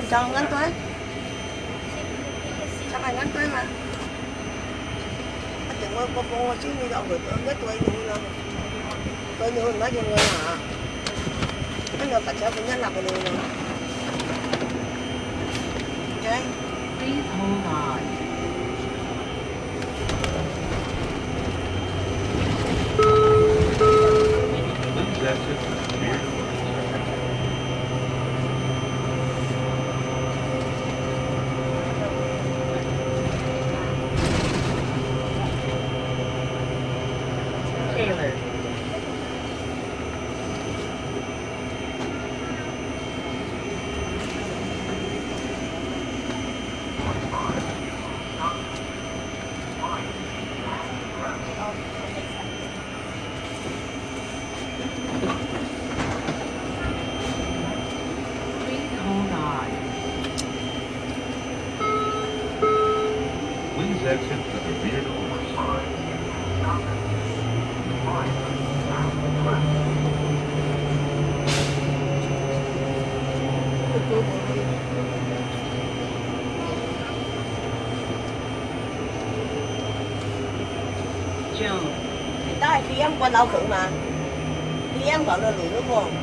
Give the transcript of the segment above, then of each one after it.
Sao ngắn tới? Sao phải ngắn tới mà? Chừng có xíu đi đâu rồi tới tôi nữa đâu. Tôi nữa nói cho người hả? Cái nào phải sao cũng nhắn là cái này. Okay. Please hold on. Taylor. Please hold on. Please exit to the rear door. Joan. Đó là khi em qua đâu khử mà. Khi em gọi là lùi đúng không?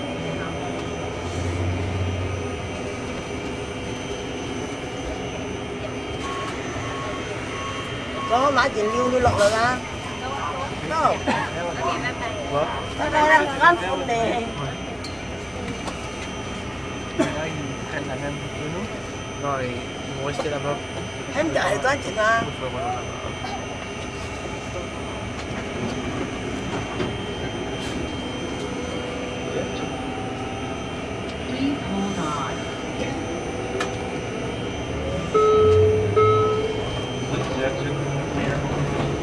Có mã chuyện yêu đi lọt rồi à? Đâu? Đó đang ngắm phun nè. Rồi, ngồi sẽ làm Em chạy tới chị ta. Please hold on. Please exit to the rear door.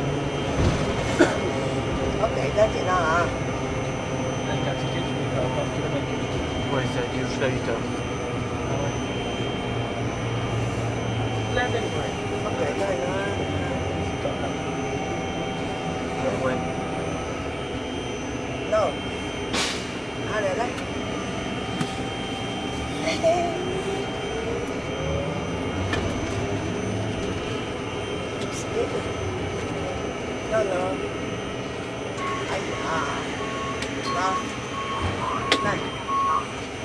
Ok, tới chị ta hả? Ouais, ça a dû jusqu'à 8 heures. Ok, tới nữa. Ouais. Đâu? À đây đấy. No, no. Ay, ah. No. Này.